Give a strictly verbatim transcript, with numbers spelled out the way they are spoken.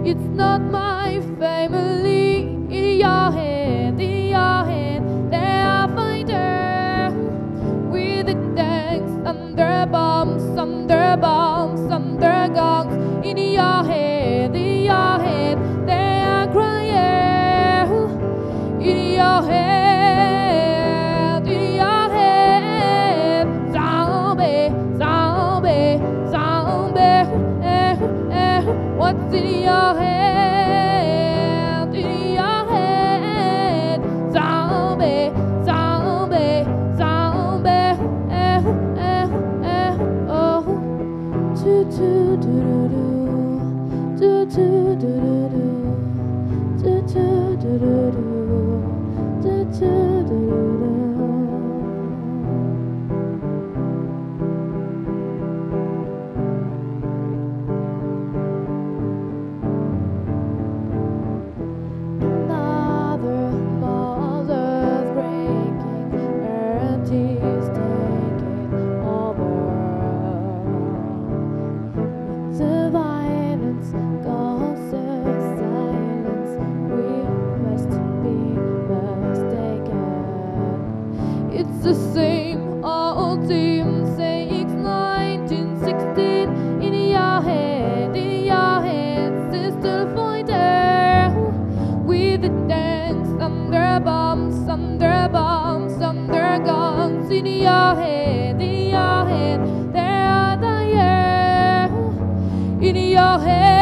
It's not my family. In your head, in your head, they are fighters with the tanks, under bombs, under bombs, under guns. In your head, in your head, they are crying. In your head, in your head, zombie, zombie, zombie. Eh, eh, what's in your head? In your head, zombie, zombie, zombie. Eh, eh, eh, oh. Do do do do do do do do do do do do do do do do. Another mother's breaking, Earth is taking over. The violence causes silence. We must be mistaken. It's the same old team since nineteen sixteen. In your head, in your head, sister fighter with the tanks, under bombs, under bombs, under guns. In your head, in your head, they are dying. In your head.